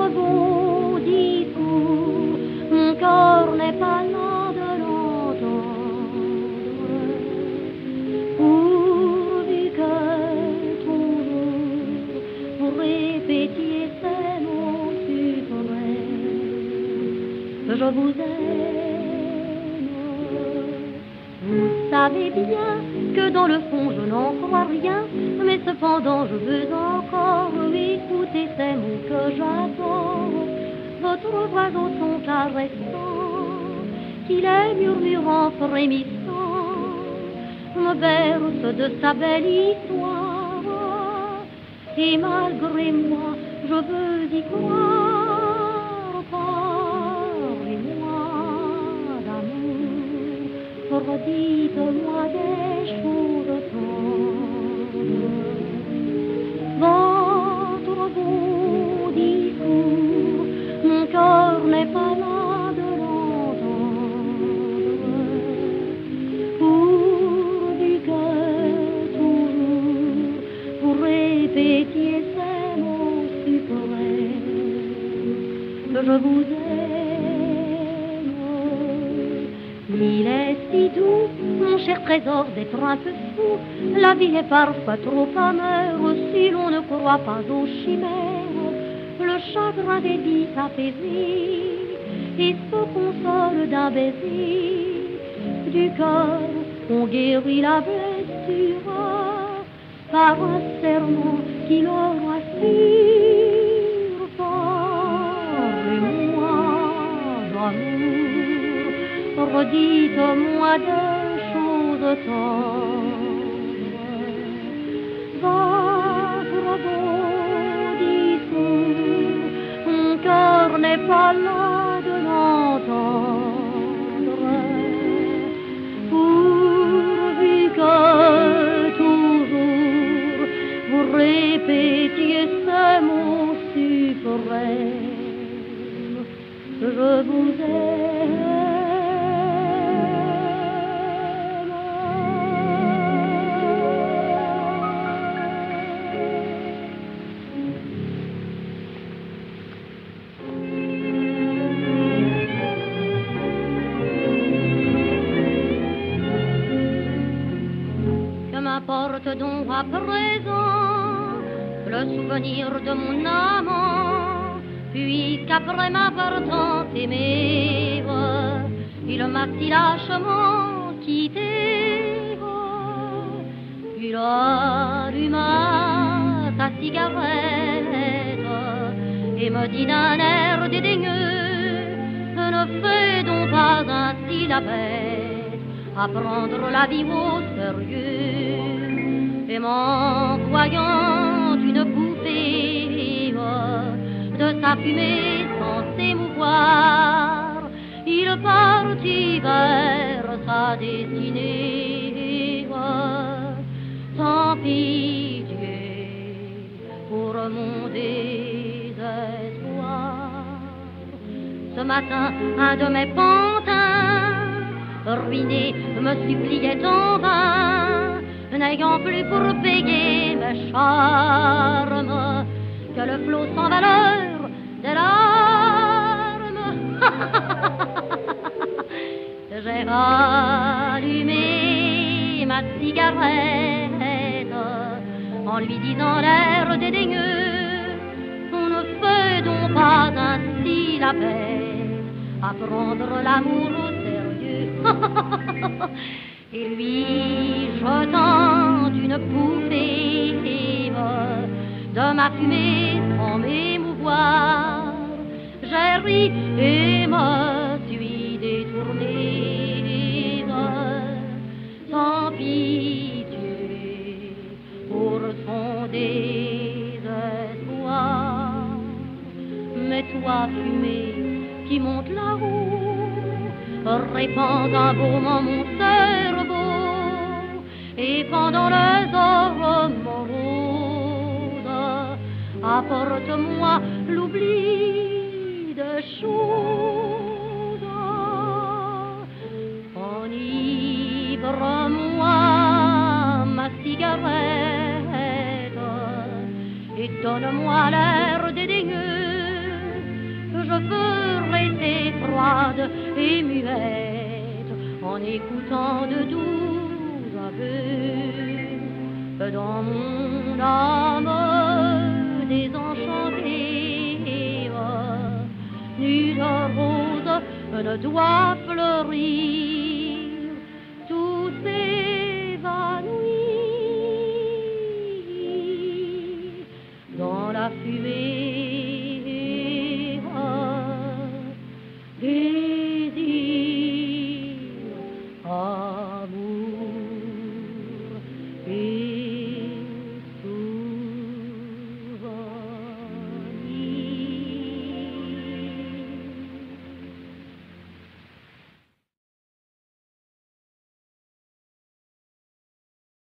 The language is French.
vos discours, mon cœur n'est pas là de l'entendre. Pourvu que toujours vous répétiez ces mots suprêmes, je vous aime. Vous savez bien que dans le fond je n'en crois rien, mais cependant je veux encore écouter ces mots que j'adore. Votre voix au son caressant, qui les murmurant frémissant, me berce de sa belle histoire. Et malgré moi, je veux y croire. Parlez-moi d'amour, redites-moi des choses tendres. Votre beau discours, mon cœur n'est pas là de l'entendre. Pourvu que toujours vous répétiez ces mots suprêmes, je vous aime. Il est si doux, mon cher trésor, d'être un peu fou. La vie est parfois trop amère si l'on ne croit pas aux chimères. Le chagrin des vies s'apaisit et se console d'un baiser. Du cœur, on guérit la blessure par un serment qui le rassure. Parlez-moi d'amour, redites-moi des choses tendres. Votre beau discours, mon cœur n'est pas là de l'entendre. Pourvu que toujours vous répétiez ces mots suprêmes, je vous aime. M'importe donc à présent le souvenir de mon amant, puisqu'après m'avoir tant aimé, il m'a si lâchement quitté. Il alluma sa cigarette et me dit d'un air dédaigneux: ne fais donc pas ainsi la bête, à prendre la vie au sérieux. Et m'envoyant une bouffée de sa fumée sans s'émouvoir, il partit vers sa destinée. Sans pitié pour mon désespoir. Ce matin, un de mes pantins ruiné me suppliait en vain, n'ayant plus pour payer mes charmes que le flot sans valeur des larmes. J'ai allumé ma cigarette en lui disant l'air dédaigneux: on ne fait donc pas ainsi la bête, à prendre l'amour au sérieux. Et lui, jetant une bouffée de ma fumée sans m'émouvoir, j'ai ri et me suis détourné. Sans pitié pour son désespoir. Mais toi, fumée qui monte là-haut, répands un baume mon cerveau, et pendant les heures moroses, apporte-moi l'oubli des choses. Enivre-moi ma cigarette et donne-moi l'air dédaigneux je veux rester froide et muette en écoutant de doux aveux dans mon âme désenchantée. Nulle rose ne doit fleurir, tout s'évanouit dans la fumée